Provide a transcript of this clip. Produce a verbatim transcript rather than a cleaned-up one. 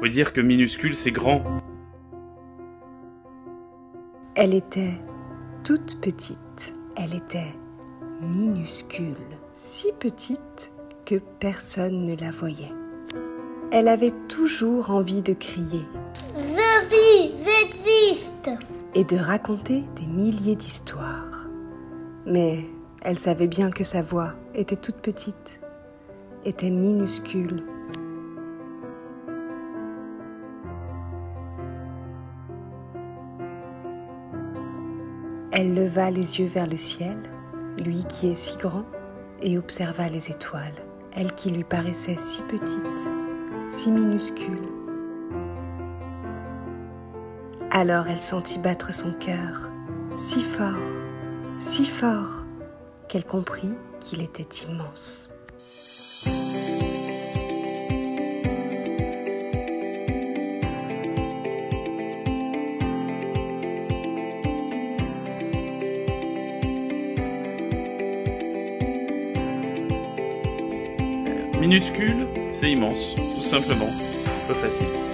peut dire que minuscule, c'est grand. Elle était toute petite, elle était minuscule, si petite que personne ne la voyait. Elle avait toujours envie de crier « Je vis, j'existe !» et de raconter des milliers d'histoires. Mais elle savait bien que sa voix était toute petite, était minuscule. Elle leva les yeux vers le ciel, lui qui est si grand, et observa les étoiles, elle qui lui paraissait si petite, si minuscule. Alors elle sentit battre son cœur, si fort, si fort, qu'elle comprit qu'il était immense. Minuscule, c'est immense, tout simplement. Peu facile.